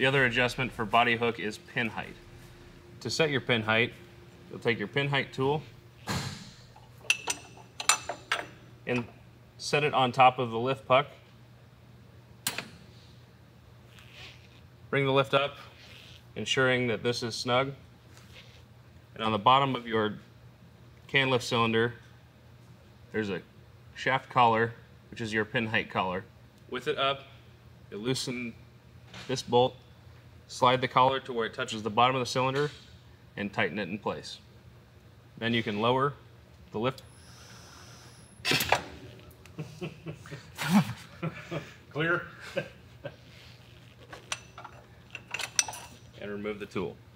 The other adjustment for body hook is pin height. To set your pin height, you'll take your pin height tool and set it on top of the lift puck. Bring the lift up, ensuring that this is snug. And on the bottom of your can lift cylinder, there's a shaft collar, which is your pin height collar. With it up, you loosen this bolt, slide the collar to where it touches the bottom of the cylinder, and tighten it in place. Then you can lower the lift. Clear? And remove the tool.